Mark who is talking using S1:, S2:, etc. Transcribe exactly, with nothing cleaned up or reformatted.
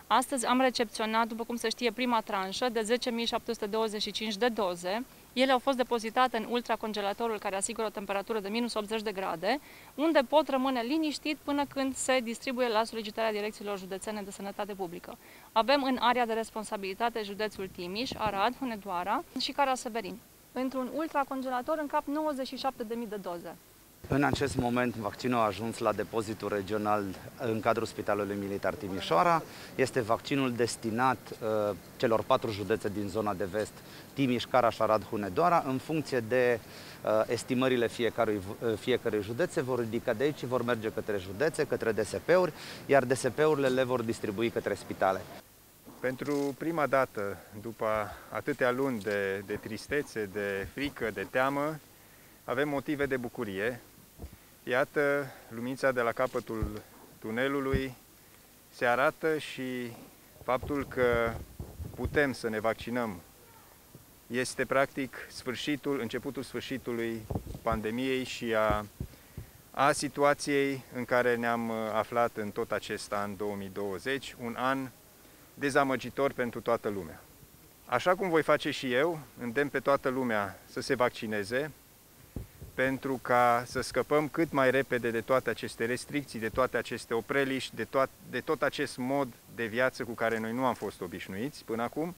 S1: Astăzi am recepționat, după cum se știe, prima tranșă de zece mii șapte sute douăzeci și cinci de doze. Ele au fost depozitate în ultracongelatorul care asigură o temperatură de minus optzeci de grade, unde pot rămâne liniștit până când se distribuie la solicitarea Direcțiilor Județene de Sănătate Publică. Avem în area de responsabilitate județul Timiș, Arad, Hunedoara și Cara-Severin. Într-un ultracongelator încap nouăzeci și șapte de mii de doze.
S2: În acest moment, vaccinul a ajuns la depozitul regional în cadrul Spitalului Militar Timișoara. Este vaccinul destinat uh, celor patru județe din zona de vest, Timiș, Caraș, Arad, Hunedoara, în funcție de uh, estimările fiecărui, uh, fiecărui județe, vor ridica de aici și vor merge către județe, către D S P-uri, iar D S P-urile le vor distribui către spitale.
S3: Pentru prima dată, după atâtea luni de, de tristețe, de frică, de teamă, avem motive de bucurie. Iată, luminița de la capătul tunelului se arată și faptul că putem să ne vaccinăm este practic sfârșitul, începutul sfârșitului pandemiei și a, a situației în care ne-am aflat în tot acest an două mii douăzeci, un an dezamăgitor pentru toată lumea. Așa cum voi face și eu, îndemn pe toată lumea să se vaccineze, pentru ca să scăpăm cât mai repede de toate aceste restricții, de toate aceste opreliști, de tot, de tot acest mod de viață cu care noi nu am fost obișnuiți până acum.